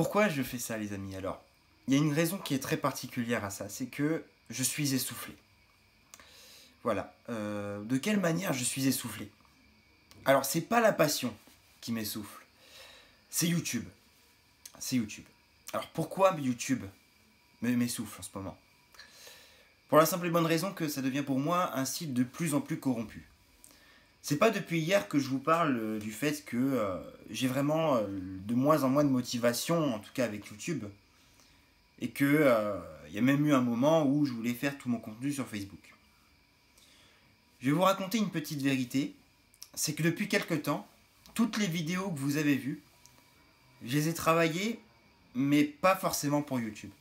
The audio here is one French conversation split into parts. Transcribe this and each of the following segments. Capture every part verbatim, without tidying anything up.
Pourquoi je fais ça, les amis? Alors, il y a une raison qui est très particulière à ça, c'est que je suis essoufflé. Voilà. Euh, de quelle manière je suis essoufflé? Alors, c'est pas la passion qui m'essouffle, c'est YouTube. C'est YouTube. Alors, pourquoi YouTube m'essouffle en ce moment? Pour la simple et bonne raison que ça devient pour moi un site de plus en plus corrompu. C'est pas depuis hier que je vous parle euh, du fait que euh, j'ai vraiment euh, de moins en moins de motivation, en tout cas avec YouTube, et que euh, il y a même eu un moment où je voulais faire tout mon contenu sur Facebook. Je vais vous raconter une petite vérité, c'est que depuis quelque temps, toutes les vidéos que vous avez vues, je les ai travaillées, mais pas forcément pour YouTube.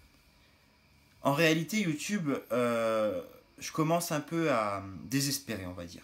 En réalité, YouTube, euh, je commence un peu à désespérer, on va dire.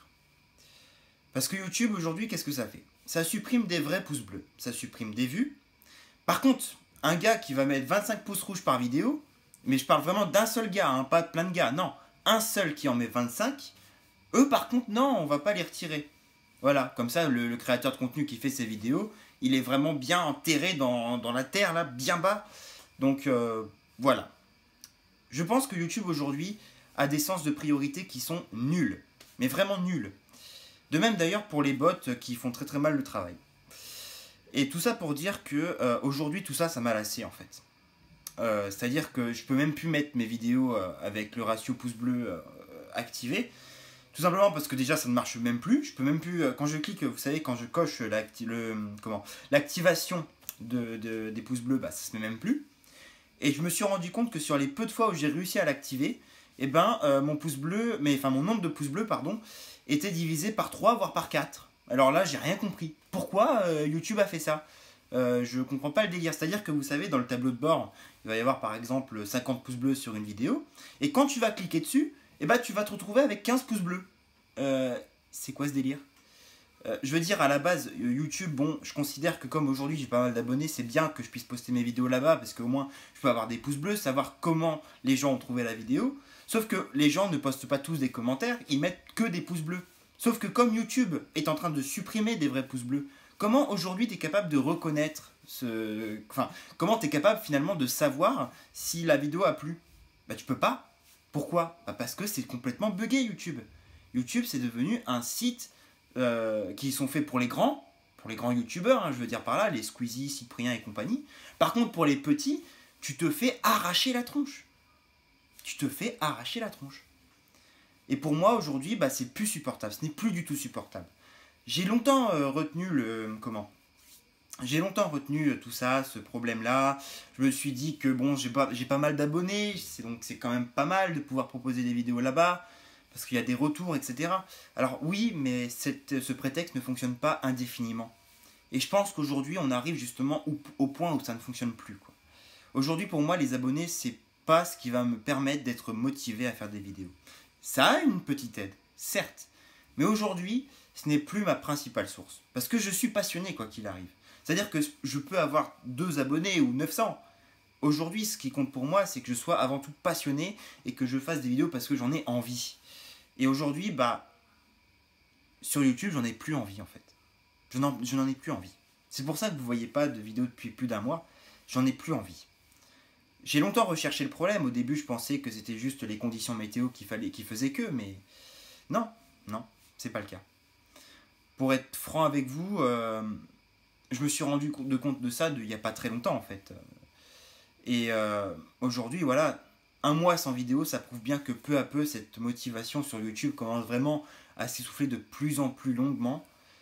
Parce que YouTube, aujourd'hui, qu'est-ce que ça fait? Ça supprime des vrais pouces bleus, ça supprime des vues. Par contre, un gars qui va mettre vingt-cinq pouces rouges par vidéo, mais je parle vraiment d'un seul gars, hein, pas de plein de gars, non, un seul qui en met vingt-cinq, eux par contre, non, on va pas les retirer. Voilà, comme ça, le, le créateur de contenu qui fait ces vidéos, il est vraiment bien enterré dans, dans la terre, là, bien bas. Donc, euh, voilà. Je pense que YouTube, aujourd'hui, a des sens de priorité qui sont nuls. Mais vraiment nuls. De même, d'ailleurs, pour les bots qui font très très mal le travail. Et tout ça pour dire que euh, aujourd'hui, tout ça, ça m'a lassé, en fait. Euh, C'est-à-dire que je peux même plus mettre mes vidéos euh, avec le ratio pouce bleu euh, activé. Tout simplement parce que déjà ça ne marche même plus. Je peux même plus, euh, quand je clique, vous savez, quand je coche l'acti- le, comment, l'activation de, de, des pouces bleus, bah, ça se met même plus. Et je me suis rendu compte que sur les peu de fois où j'ai réussi à l'activer, eh ben, euh, mon pouce bleu, mais enfin mon nombre de pouces bleus, pardon, était divisé par trois, voire par quatre. Alors là, j'ai rien compris. Pourquoi euh, YouTube a fait ça? euh, Je comprends pas le délire. C'est-à-dire que vous savez, dans le tableau de bord, il va y avoir par exemple cinquante pouces bleus sur une vidéo. Et quand tu vas cliquer dessus, eh ben, tu vas te retrouver avec quinze pouces bleus. Euh, c'est quoi ce délire? Euh, je veux dire, à la base, YouTube, bon, je considère que comme aujourd'hui j'ai pas mal d'abonnés, c'est bien que je puisse poster mes vidéos là-bas parce qu'au moins je peux avoir des pouces bleus, savoir comment les gens ont trouvé la vidéo. Sauf que les gens ne postent pas tous des commentaires, ils mettent que des pouces bleus. Sauf que comme YouTube est en train de supprimer des vrais pouces bleus, comment aujourd'hui tu es capable de reconnaître ce. Enfin, comment tu es capable finalement de savoir si la vidéo a plu? Bah, tu peux pas. Pourquoi? Bah, parce que c'est complètement buggé YouTube. YouTube, c'est devenu un site euh, qui sont faits pour les grands, pour les grands youtubeurs, hein, je veux dire par là, les Squeezie, Cyprien et compagnie. Par contre, pour les petits, tu te fais arracher la tronche. Tu te fais arracher la tronche. Et pour moi, aujourd'hui, bah, c'est plus supportable. Ce n'est plus du tout supportable. J'ai longtemps euh, retenu le... Comment J'ai longtemps retenu euh, tout ça, ce problème-là. Je me suis dit que bon, j'ai pas, j'ai pas mal d'abonnés, donc c'est quand même pas mal de pouvoir proposer des vidéos là-bas, parce qu'il y a des retours, et cetera. Alors oui, mais cette, ce prétexte ne fonctionne pas indéfiniment. Et je pense qu'aujourd'hui, on arrive justement au, au point où ça ne fonctionne plus, quoi. Aujourd'hui, pour moi, les abonnés, c'est pas ce qui va me permettre d'être motivé à faire des vidéos. Ça a une petite aide, certes. Mais aujourd'hui, ce n'est plus ma principale source. Parce que je suis passionné, quoi qu'il arrive. C'est-à-dire que je peux avoir deux abonnés ou neuf cents. Aujourd'hui, ce qui compte pour moi, c'est que je sois avant tout passionné et que je fasse des vidéos parce que j'en ai envie. Et aujourd'hui, bah, sur YouTube, j'en ai plus envie, en fait. Je n'en, je n'en ai plus envie. C'est pour ça que vous ne voyez pas de vidéos depuis plus d'un mois. J'en ai plus envie. J'ai longtemps recherché le problème. Au début, je pensais que c'était juste les conditions météo qui, fallait, qui faisaient que, mais non, non, c'est pas le cas. Pour être franc avec vous, euh, je me suis rendu de compte de ça de, il n'y a pas très longtemps, en fait. Et euh, aujourd'hui, voilà, un mois sans vidéo, ça prouve bien que peu à peu, cette motivation sur YouTube commence vraiment à s'essouffler de plus en plus longuement.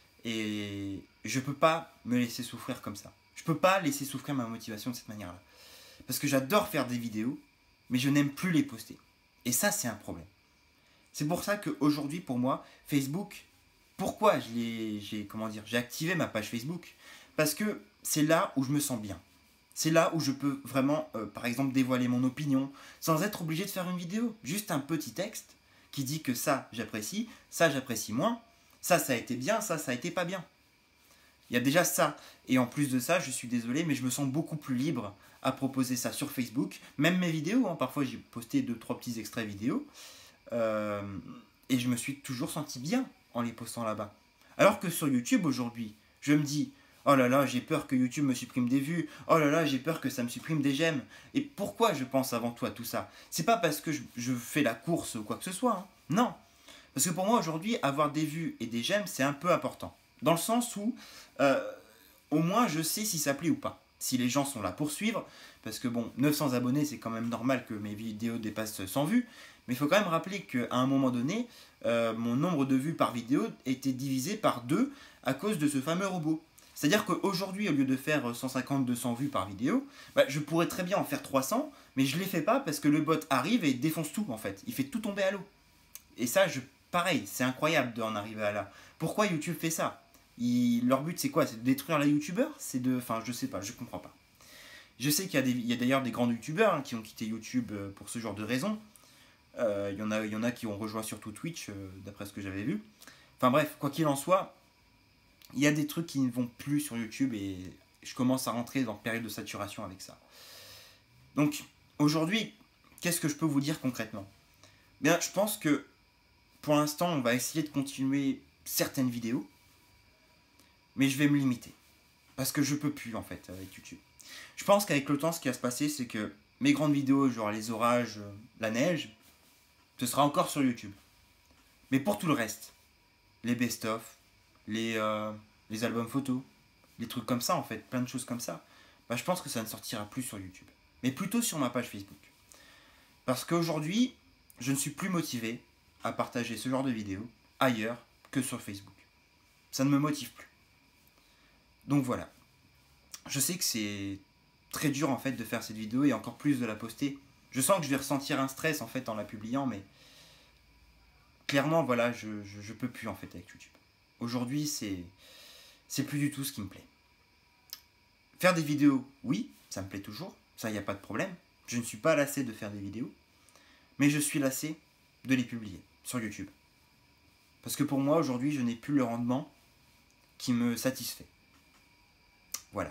Et je peux pas me laisser souffrir comme ça. Je peux pas laisser souffrir ma motivation de cette manière-là. Parce que j'adore faire des vidéos, mais je n'aime plus les poster. Et ça, c'est un problème. C'est pour ça qu'aujourd'hui, pour moi, Facebook, pourquoi je l'ai, j'ai, comment dire, j'ai activé ma page Facebook? Parce que c'est là où je me sens bien. C'est là où je peux vraiment, euh, par exemple, dévoiler mon opinion, sans être obligé de faire une vidéo. Juste un petit texte qui dit que ça, j'apprécie, ça, j'apprécie moins, ça, ça a été bien, ça, ça a été pas bien. Il y a déjà ça. Et en plus de ça, je suis désolé, mais je me sens beaucoup plus libre à proposer ça sur Facebook. Même mes vidéos, hein, parfois j'ai posté deux, trois petits extraits vidéo. Euh, et je me suis toujours senti bien en les postant là-bas. Alors que sur YouTube aujourd'hui, je me dis, Oh là là, j'ai peur que YouTube me supprime des vues. Oh là là, j'ai peur que ça me supprime des j'aime. Et pourquoi je pense avant tout à tout ça? C'est pas parce que je, je fais la course ou quoi que ce soit. Hein. Non. Parce que pour moi, aujourd'hui, avoir des vues et des j'aime, c'est un peu important. Dans le sens où, euh, au moins, je sais si ça plaît ou pas. Si les gens sont là pour suivre. Parce que bon, neuf cents abonnés, c'est quand même normal que mes vidéos dépassent cent vues. Mais il faut quand même rappeler qu'à un moment donné, euh, mon nombre de vues par vidéo était divisé par deux à cause de ce fameux robot. C'est-à-dire qu'aujourd'hui, au lieu de faire cent cinquante deux cents vues par vidéo, bah, je pourrais très bien en faire trois cents, mais je ne les fais pas parce que le bot arrive et défonce tout en fait. Il fait tout tomber à l'eau. Et ça, je, pareil, c'est incroyable d'en arriver à là. Pourquoi YouTube fait ça? Il, Leur but c'est quoi? C'est de détruire les youtubeurs? C'est de... Enfin, je sais pas, je comprends pas. Je sais qu'il y a, des, il y a d'ailleurs des grands youtubeurs hein, qui ont quitté YouTube pour ce genre de raisons. Euh, il, y en a, il y en a qui ont rejoint surtout Twitch, euh, d'après ce que j'avais vu. Enfin bref, quoi qu'il en soit, il y a des trucs qui ne vont plus sur YouTube et je commence à rentrer dans une période de saturation avec ça. Donc, aujourd'hui, qu'est-ce que je peux vous dire concrètement? Bien, je pense que pour l'instant, on va essayer de continuer certaines vidéos, mais je vais me limiter. Parce que je peux plus, en fait, avec YouTube. Je pense qu'avec le temps, ce qui va se passer, c'est que mes grandes vidéos, genre les orages, la neige, ce sera encore sur YouTube. Mais pour tout le reste, les best-of, les, euh, les albums photos, les trucs comme ça, en fait, plein de choses comme ça, bah, je pense que ça ne sortira plus sur YouTube. Mais plutôt sur ma page Facebook. Parce qu'aujourd'hui, je ne suis plus motivé à partager ce genre de vidéos ailleurs que sur Facebook. Ça ne me motive plus. Donc voilà. Je sais que c'est très dur en fait de faire cette vidéo et encore plus de la poster. Je sens que je vais ressentir un stress en fait en la publiant, mais clairement voilà, je, je, je peux plus en fait avec YouTube. Aujourd'hui, c'est c'est plus du tout ce qui me plaît. Faire des vidéos, oui, ça me plaît toujours, ça il n'y a pas de problème. Je ne suis pas lassé de faire des vidéos, mais je suis lassé de les publier sur YouTube. Parce que pour moi aujourd'hui, je n'ai plus le rendement qui me satisfait. Voilà.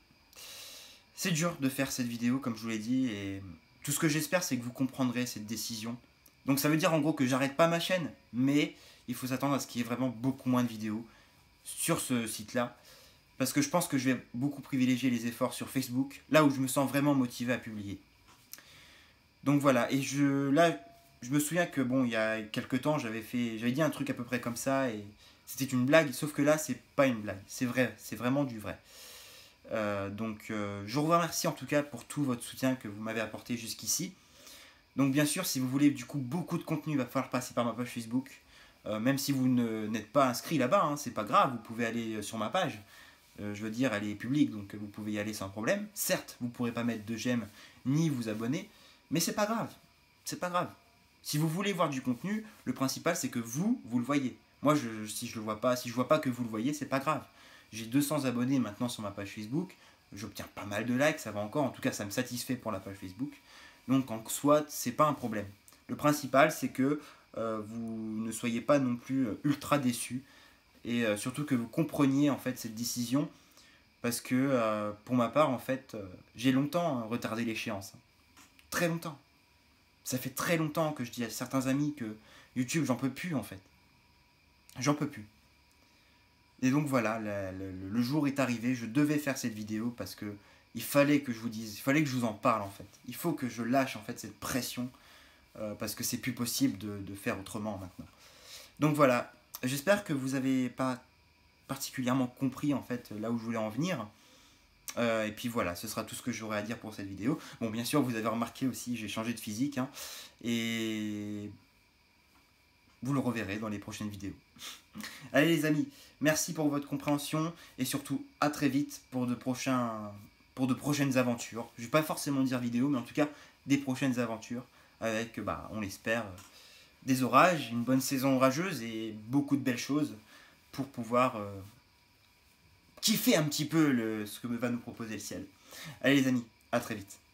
C'est dur de faire cette vidéo, comme je vous l'ai dit, et tout ce que j'espère, c'est que vous comprendrez cette décision. Donc ça veut dire en gros que j'arrête pas ma chaîne, mais il faut s'attendre à ce qu'il y ait vraiment beaucoup moins de vidéos sur ce site-là, parce que je pense que je vais beaucoup privilégier les efforts sur Facebook, là où je me sens vraiment motivé à publier. Donc voilà, et je, là, je me souviens que bon, il y a quelques temps, j'avais fait, j'avais dit un truc à peu près comme ça, et c'était une blague, sauf que là, c'est pas une blague, c'est vrai, c'est vraiment du vrai. Euh, donc euh, je vous remercie en tout cas pour tout votre soutien que vous m'avez apporté jusqu'ici. Donc bien sûr, si vous voulez du coup beaucoup de contenu, il va falloir passer par ma page Facebook. Euh, même si vous n'êtes pas inscrit là-bas, hein, c'est pas grave, vous pouvez aller sur ma page. Euh, je veux dire, elle est publique, donc vous pouvez y aller sans problème. Certes, vous ne pourrez pas mettre de j'aime ni vous abonner, mais c'est pas grave. C'est pas grave. Si vous voulez voir du contenu, le principal c'est que vous, vous le voyez. Moi, je, si je le vois pas, si je vois pas que vous le voyez, c'est pas grave. J'ai deux cents abonnés maintenant sur ma page Facebook. J'obtiens pas mal de likes, ça va encore. En tout cas, ça me satisfait pour la page Facebook. Donc, en soit, c'est pas un problème. Le principal, c'est que euh, vous ne soyez pas non plus ultra déçus. Et euh, surtout que vous compreniez, en fait, cette décision. Parce que, euh, pour ma part, en fait, euh, j'ai longtemps retardé l'échéance. Très longtemps. Ça fait très longtemps que je dis à certains amis que YouTube, j'en peux plus, en fait. J'en peux plus. Et donc voilà, le, le, le jour est arrivé, je devais faire cette vidéo parce que il fallait que je vous dise, il fallait que je vous en parle en fait. Il faut que je lâche en fait cette pression euh, parce que c'est plus possible de, de faire autrement maintenant. Donc voilà, j'espère que vous n'avez pas particulièrement compris en fait là où je voulais en venir. Euh, et puis voilà, ce sera tout ce que j'aurai à dire pour cette vidéo. Bon, bien sûr, vous avez remarqué aussi, j'ai changé de physique hein, et vous le reverrez dans les prochaines vidéos. Allez les amis, merci pour votre compréhension et surtout à très vite pour de, prochains, pour de prochaines aventures. Je ne vais pas forcément dire vidéo, mais en tout cas des prochaines aventures avec, bah, on l'espère, des orages, une bonne saison orageuse et beaucoup de belles choses pour pouvoir euh, kiffer un petit peu le, ce que va nous proposer le ciel. Allez les amis, à très vite.